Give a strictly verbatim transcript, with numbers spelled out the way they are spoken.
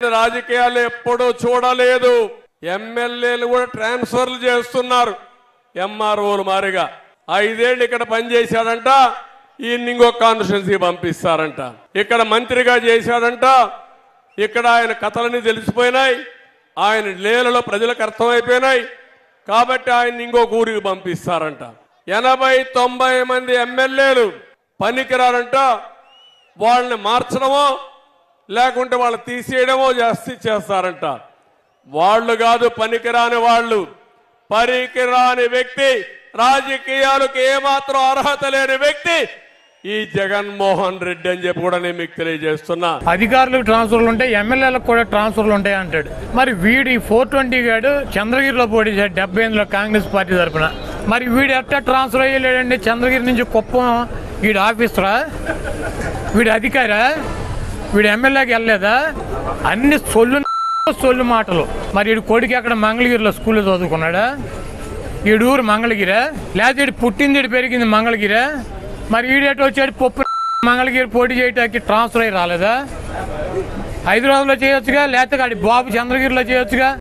రాజకీయాలు ఎప్పుడూ చూడలేదు. ఎమ్మెల్యేలు కూడా ట్రాన్స్ఫర్లు చేస్తున్నారు ఎంఆర్ఓలు మారిగా. ఐదేళ్లు ఇక్కడ పనిచేశాడంట, ఈయన ఇంకో కాన్స్టిట్యున్సీ పంపిస్తారంట. ఇక్కడ మంత్రిగా చేశాడంట, ఇక్కడ ఆయన కథలన్నీ తెలిసిపోయినాయి, ఆయన లీలలో ప్రజలకు అర్థమైపోయినాయి కాబట్టి ఆయన ఇంకొక ఊరికి పంపిస్తారంట. ఎనభై తొంభై మంది ఎమ్మెల్యేలు పనికిరారంట, వాళ్ళని మార్చడమో లేకుంటే వాళ్ళు తీసేయడమో చేస్తే చేస్తారంట. వాళ్ళు కాదు పనికిరాని వాళ్ళు, పనికిరాని వ్యక్తి, రాజకీయాలకు ఏమాత్రం అర్హత లేని వ్యక్తి ఈ జగన్మోహన్ రెడ్డి అని చెప్పి కూడా నేను మీకు తెలియజేస్తున్నా. అధికారులకు ట్రాన్స్ఫర్లు ఉంటాయి, ఎమ్మెల్యేలకు కూడా ట్రాన్స్ఫర్లు ఉంటాయి అంటాడు. మరి వీడి ఫోర్ ట్వంటీ గాడు చంద్రగిరిలో పోటీ చేశాడు డెబ్బై ఎనిమిదిలో కాంగ్రెస్ పార్టీ తరఫున. మరి వీడు ఎట్టా ట్రాన్స్ఫర్ అయ్యలేడండి? చంద్రగిరి నుంచి కుప్పం వీడు ఆఫీసరా, వీడి అధికారా, వీడు ఎమ్మెల్యేకి వెళ్ళలేదా? అన్ని సొల్లు సొల్లు మాటలు. మరి వీడు కొడుకు ఎక్కడ మంగళగిరిలో స్కూల్లో చదువుకున్నాడా? వీడు ఊరు మంగళగిరా, లేకపోతే వీడు పుట్టింది వీడు పెరిగింది మంగళగిరా? మరి ఈడేట వచ్చాడు పప్పు మంగళగిరి పోటీ చేయడానికి ట్రాన్స్ఫర్ అయ్యి రాలేదా? హైదరాబాద్లో చేయొచ్చుగా, లేకపోతే బాబు చంద్రగిరిలో చేయొచ్చుగా.